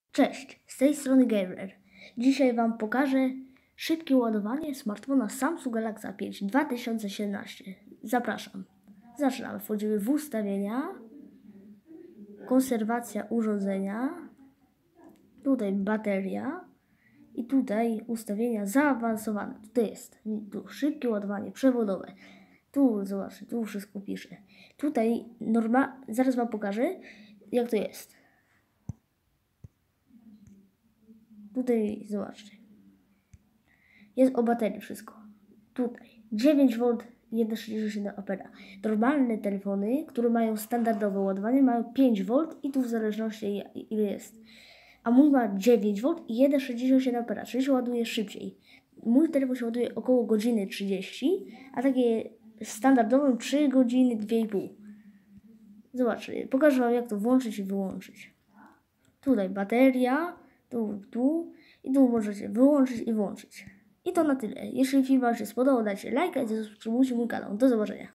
Cześć, z tej strony Gabriel. Dzisiaj Wam pokażę szybkie ładowanie smartfona Samsung Galaxy A5 2017. Zapraszam. Zaczynamy. Wchodzimy w ustawienia, konserwacja urządzenia, tutaj bateria i tutaj ustawienia zaawansowane. Tutaj jest tu szybkie ładowanie przewodowe. Tu zobaczcie, tu wszystko piszę. Tutaj zaraz Wam pokażę, jak to jest. Tutaj zobaczcie. Jest o baterii wszystko. Tutaj 9V 1,67 A. Normalne telefony, które mają standardowe ładowanie, mają 5V i tu w zależności ile jest. A mój ma 9V i 1,67 A, czyli się ładuje szybciej. Mój telefon się ładuje około godziny 30, a takie standardowym 3 godziny 2,5. Zobaczcie, pokażę Wam, jak to włączyć i wyłączyć. Tutaj bateria, tu i tu możecie wyłączyć i włączyć. I to na tyle. Jeśli film Wam się spodobał, dajcie lajka i zasubskrybujcie mój kanał. Do zobaczenia.